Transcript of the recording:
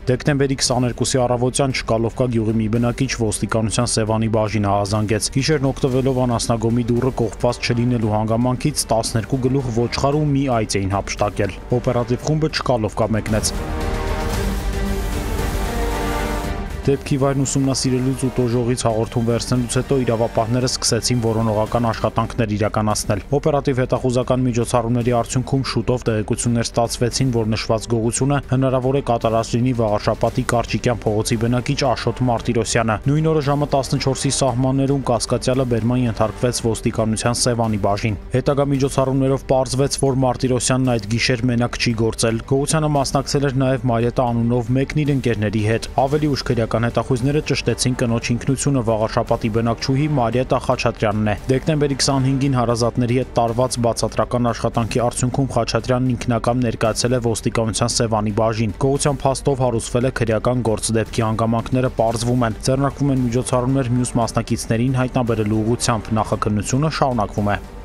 Դեկտեմբերի 22-ի առավոտյան Չկալովկա գյուղի մի բնակիչ ոստիկանության Սևանի բաժինը հազանգեց։ Գիշերն օգտվելով անասնագոմի դուռը կողպած չլինելու հանգամանքից 12 գլուխ ոչխար ու մի այծ էին հափշտակել։ Օպերատիվ խումբը Չկալովկա մեկնեց։ Դեպքի վայրն ուսումնասիրելուց ու տոժողից հաղորդում վերցնելուց հետո իրավապահները սկսեցին որոնողական աշխատանքներ իրականացնել։ Օպերատիվ հետախուզական միջոցառումների արդյունքում շուտով տեղեկություններ ստացվեցին, որ նշված գողությունը հնարավոր է կատարած լինի Վաղարշապատի Կարճիկյան փողոցի բնակիչ Աշոտ Մարտիրոսյանը։ Նույն օրը ժամը 14-ի սահմաններում կասկածյալը բերման ենթարկվեց ոստիկանության Սևանի բաժին։ Հետագա միջոցառումներով պարզվեց, որ Մարտիրոսյանն այդ գիշեր մենակ չի գործել։ Գողությանը մասնակցել էր նաև Մարիետա անունով մեկն իր ընկերների հետ։ Ավելի ուշ հետախույզները ճշտեցին կնոջ ինքնությունը Վաղարշապատի բնակչուհի Մարիետա Խաչատրյանն է։ Դեկտեմբերի 25-ին հարազատների հետ տարված բացատրական աշխատանքի արդյունքում Խաչատրյանն ինքնակամ ներկայացել է ոստիկանության Սևանի բաժին։ Գողության փաստով հարուցվել է քրեական գործ, դեպքի հանգամանքները պարզվում են։ Ձեռնարկվում են միջոցառումներ մյուս մասնակիցներին հայտնաբերելու ուղղությամբ։ Նախաքննությունը շարունակվում է։